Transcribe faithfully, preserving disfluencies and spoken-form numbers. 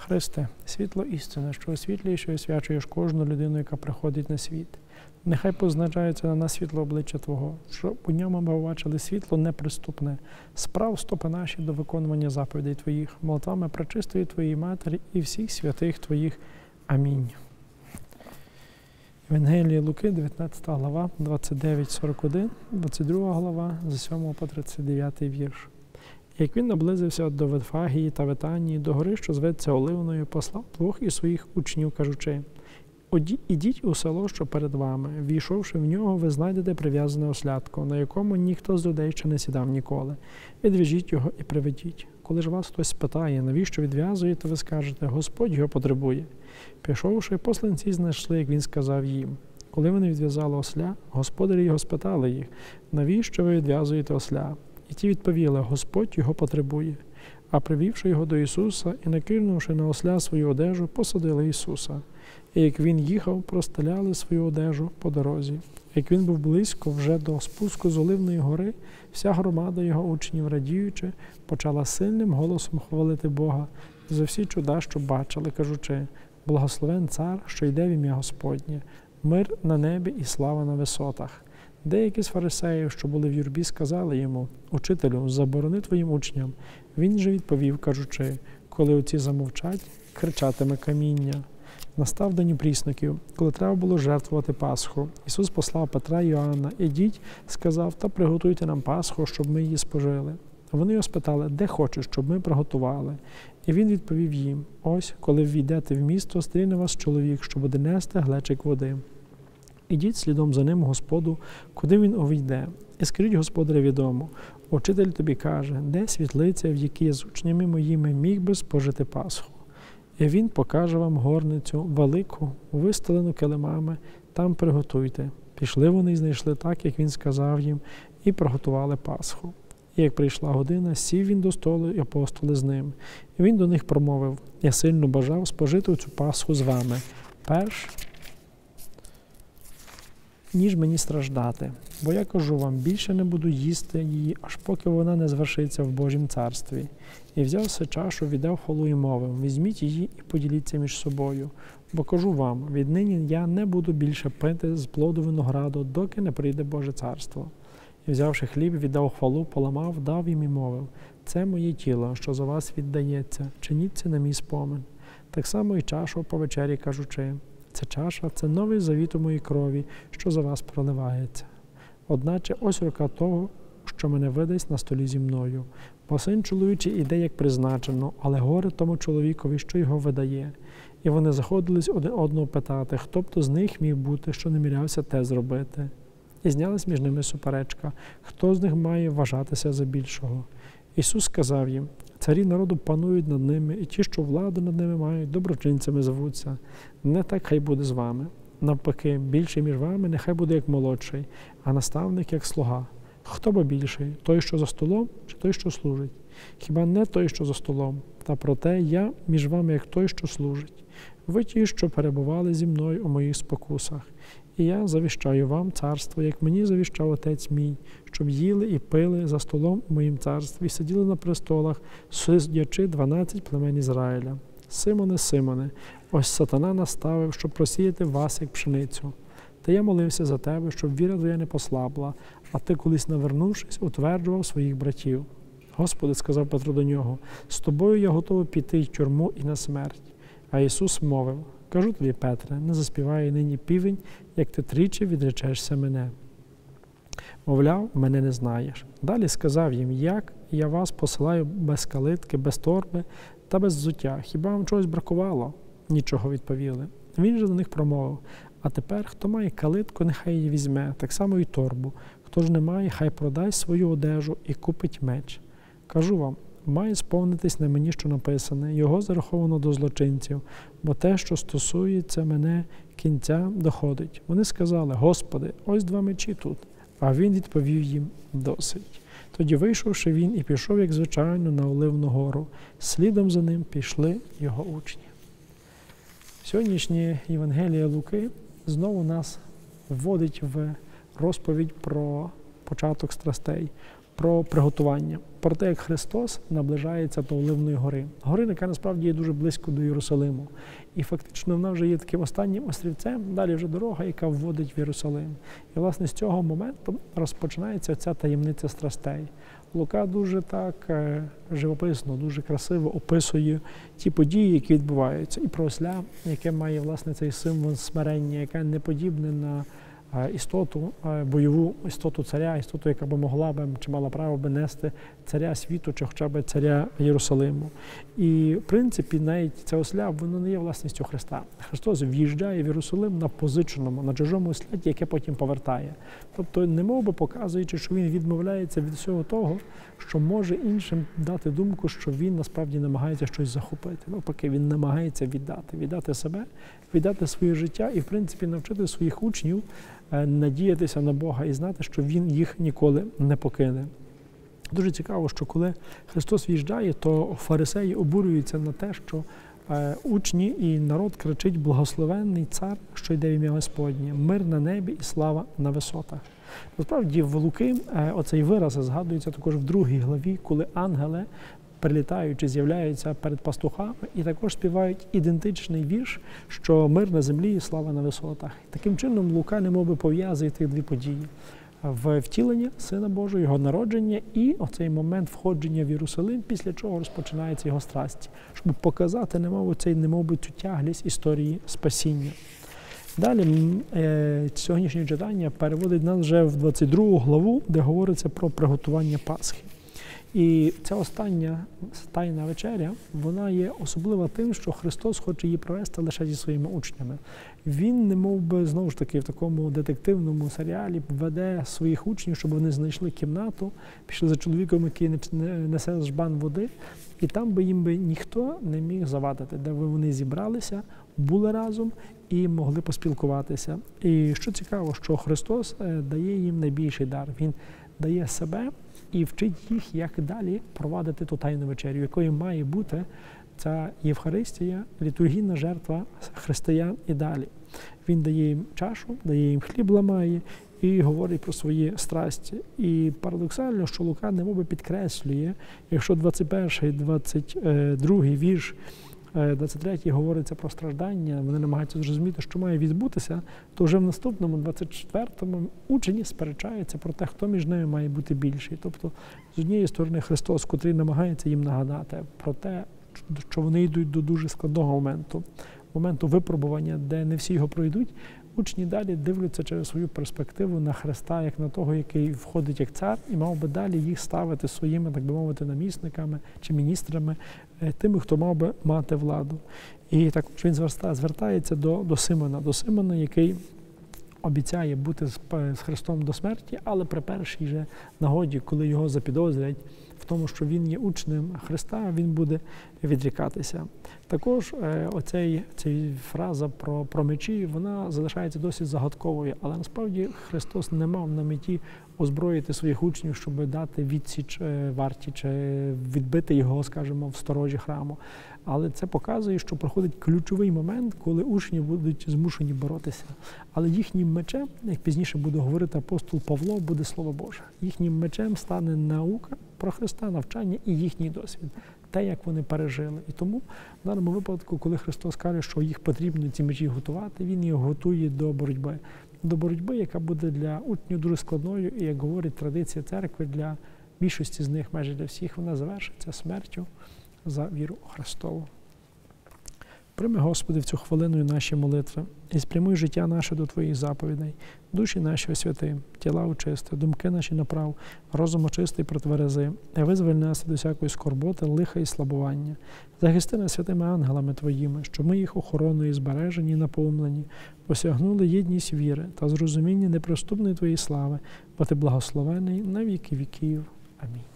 Христе, світло істини, що освітлюєш і освячуєш кожну людину, яка приходить на світ. Нехай позначається на нас світло обличчя Твого, щоб у ньому ми побачили світло неприступне, справ стопи наші до виконування заповідей Твоїх, молитвами пречистої Твоєї Матері і всіх святих Твоїх. Амінь. Євангеліє Луки, дев'ятнадцята глава, двадцять дев'ять сорок один, двадцять друга глава, з сьомого по тридцять дев'ятий вірш. Як він наблизився до Вифагії та Витанії, до гори, що зветься Оливною, послав двох із своїх учнів, кажучи: «Ідіть у село, що перед вами. Війшовши в нього, ви знайдете прив'язане ослятко, на якому ніхто з людей ще не сідав ніколи. Відв'яжіть його і приведіть. Коли ж вас хтось спитає, навіщо відв'язуєте, ви скажете: Господь його потребує». Пішовши, посланці знайшли, як він сказав їм. Коли вони відв'язали осля, господарі його спитали їх: «Навіщо ви відв'язуєте осля?» І ті відповіли: «Господь його потребує». А привівши його до Ісуса і накинувши на осля свою одежу, посадили Ісуса. І як він їхав, простеляли свою одежу по дорозі. Як він був близько вже до спуску з Оливної гори, вся громада його учнів, радіючи, почала сильним голосом хвалити Бога за всі чуда, що бачили, кажучи: «Благословен цар, що йде в ім'я Господнє, мир на небі і слава на висотах». Деякі з фарисеїв, що були в юрбі, сказали йому: «Учителю, заборони твоїм учням». Він же відповів, кажучи: «Коли оці замовчать, кричатиме каміння». Настав день прісників, коли треба було жертвувати Пасху. Ісус послав Петра і Йоанна: «Ідіть», сказав, «та приготуйте нам Пасху, щоб ми її спожили». Вони його спитали: «Де хочеш, щоб ми приготували?» І він відповів їм: «Ось, коли ввійдете в місто, стріне вас чоловік, що буде нести глечик води. Ідіть слідом за ним Господу, куди він увійде, і скажіть господареві дому: Учитель тобі каже, де світлиця, в якій з учнями моїми міг би спожити Пасху. І він покаже вам горницю, велику, вистелену килимами, там приготуйте». Пішли вони і знайшли так, як він сказав їм, і приготували Пасху. І як прийшла година, сів він до столу, і апостоли з ним. І він до них промовив: «Я сильно бажав спожити цю Пасху з вами, перш ніж мені страждати. Бо я кажу вам, більше не буду їсти її, аж поки вона не звершиться в Божім царстві». І взявши чашу, віддав хвалу і мовив: «Візьміть її і поділіться між собою. Бо кажу вам, віднині я не буду більше пити з плоду винограду, доки не прийде Боже царство». І взявши хліб, віддав хвалу, поламав, дав їм і мовив: «Це моє тіло, що за вас віддається, чиніть це на мій спомин». Так само і чашу по вечері кажучи: «Ця чаша – це новий завіт у моїй крові, що за вас проливається. Одначе ось рука того, що мене видасть на столі зі мною. Бо син чоловічий іде, як призначено, але горе тому чоловікові, що його видає». І вони заходились один одного питати, хто б то з них міг бути, що не мірявся те зробити. І знялась між ними суперечка, хто з них має вважатися за більшого. Ісус сказав їм: «Царі народу панують над ними, і ті, що владу над ними мають, доброчинцями звуться. Не так хай буде з вами. Навпаки, більший між вами нехай буде як молодший, а наставник як слуга. Хто бо більший, той, що за столом, чи той, що служить? Хіба не той, що за столом? Та проте я між вами як той, що служить. Ви ті, що перебували зі мною у моїх спокусах. І я завіщаю вам царство, як мені завіщав Отець мій, щоб їли і пили за столом у моїм царстві, і сиділи на престолах, судячи дванадцять племен Ізраїля. Симоне, Симоне, ось сатана наставив, щоб просіяти вас, як пшеницю. Та я молився за тебе, щоб віра твоя не послабла, а ти, колись навернувшись, утверджував своїх братів. Господи, сказав Петро до нього, з тобою я готовий піти в тюрму і на смерть. А Ісус мовив: кажу тобі, Петре, не заспіває нині півень, як ти тричі відречешся мене. Мовляв, мене не знаєш. Далі сказав їм: як я вас посилаю без калитки, без торби та без взуття. Хіба вам чогось бракувало? Нічого, відповіли. Він же до них промовив: а тепер, хто має калитку, нехай її візьме, так само і торбу. Хто ж не має, хай продасть свою одежу і купить меч. Кажу вам, має сповнитись на мені, що написане, його зараховано до злочинців, бо те, що стосується мене, кінця доходить. Вони сказали: Господи, ось два мечі тут. А він відповів їм: досить. Тоді, вийшовши, він і пішов, як звичайно, на Оливну гору. Слідом за ним пішли його учні. Сьогоднішнє Євангеліє Луки знову нас вводить в розповідь про початок страстей. про приготування, про те, як Христос наближається до Оливної гори. Гори, яка насправді є дуже близько до Єрусалиму. І фактично вона вже є таким останнім острівцем, далі вже дорога, яка вводить в Єрусалим. І, власне, з цього моменту розпочинається ця таємниця страстей. Лука дуже так живописно, дуже красиво описує ті події, які відбуваються. І про осля, яке має, власне, цей символ смирення, яке не подібне на істоту, бойову істоту царя, істоту, яка би могла б, чи мала право би нести царя світу, чи хоча б царя Єрусалиму. І, в принципі, навіть ця осля, воно не є власністю Христа. Христос в'їжджає в Єрусалим на позиченому, на чужому осляті, яке потім повертає. Тобто, немов би показуючи, що він відмовляється від всього того, що може іншим дати думку, що він насправді намагається щось захопити. Навпаки, він намагається віддати, віддати себе, віддати своє життя і, в принципі, навчити своїх учнів надіятися на Бога і знати, що Він їх ніколи не покине. Дуже цікаво, що коли Христос в'їжджає, то фарисеї обурюються на те, що е, учні і народ кричить «Благословенний цар, що йде в ім'я Господнє, мир на небі і слава на висотах». Насправді, в Луки е, оцей вираз згадується також в другій главі, коли ангели, прилітаючи, з'являються перед пастухами і також співають ідентичний вірш, що мир на землі і слава на висотах. Таким чином, Лука немовби пов'язує ті дві події. В втілення Сина Божого, Його народження і оцей момент входження в Єрусалим, після чого розпочинається Його страсті, щоб показати немов цей, немовби цю тяглість історії спасіння. Далі е, сьогоднішнє читання переводить нас вже в двадцять другу главу, де говориться про приготування Пасхи. І ця остання тайна вечеря, вона є особлива тим, що Христос хоче її провести лише зі своїми учнями. Він, немов би, знову ж таки, в такому детективному серіалі веде своїх учнів, щоб вони знайшли кімнату, пішли за чоловіком, який несе жбан води, і там би їм би ніхто не міг завадити, де би вони зібралися, були разом і могли поспілкуватися. І що цікаво, що Христос дає їм найбільший дар. Він дає себе і вчить їх, як далі провадити ту тайну вечерю, якою має бути ця Євхаристія, літургійна жертва християн і далі. Він дає їм чашу, дає їм хліб, ламає і говорить про свої страсті. І парадоксально, що Лука немоби підкреслює, якщо двадцять перший, двадцять другий вірш, двадцять третій говориться про страждання, вони намагаються зрозуміти, що має відбутися, то вже в наступному, двадцять четвертому, учені сперечаються про те, хто між ними має бути більший. Тобто, з однієї сторони, Христос, котрий намагається їм нагадати про те, що вони йдуть до дуже складного моменту, моменту випробування, де не всі його пройдуть, учні далі дивляться через свою перспективу на Христа, як на того, який входить як цар, і мав би далі їх ставити своїми, так би мовити, намісниками чи міністрами, тими, хто мав би мати владу. І також він звертається до, до Симона, до Симона, який обіцяє бути з, з Христом до смерті, але при першій же нагоді, коли його запідозрять в тому, що він є учнем Христа, він буде відрікатися. Також е, оцей, цей фраза про, про мечі, вона залишається досить загадковою, але насправді Христос не мав на меті озброїти своїх учнів, щоб дати відсіч е, варті чи відбити його, скажімо, в сторожі храму. Але це показує, що проходить ключовий момент, коли учні будуть змушені боротися. Але їхнім мечем, як пізніше буде говорити апостол Павло, буде Слово Боже. Їхнім мечем стане наука про Христа, навчання і їхній досвід. Те, як вони пережили. І тому в даному випадку, коли Христос каже, що їх потрібно ці мечі готувати, Він їх готує до боротьби. До боротьби, яка буде для учнів дуже складною, і, як говорить традиція церкви, для більшості з них, майже для всіх, вона завершиться смертю за віру Христову. Прийми, Господи, в цю хвилину наші молитви і спрямуй життя наше до Твоїх заповідей, душі наші освяти, тіла очисти, думки наші направ, розум очистий протверези, і визволь нас від усякої скорботи, лиха і слабування. Захисти нас святими ангелами Твоїми, щоб ми їх охороною збережені і наповнені, осягнули єдність віри та зрозуміння неприступної Твоєї слави, бо Ти благословений на віки віків. Амінь.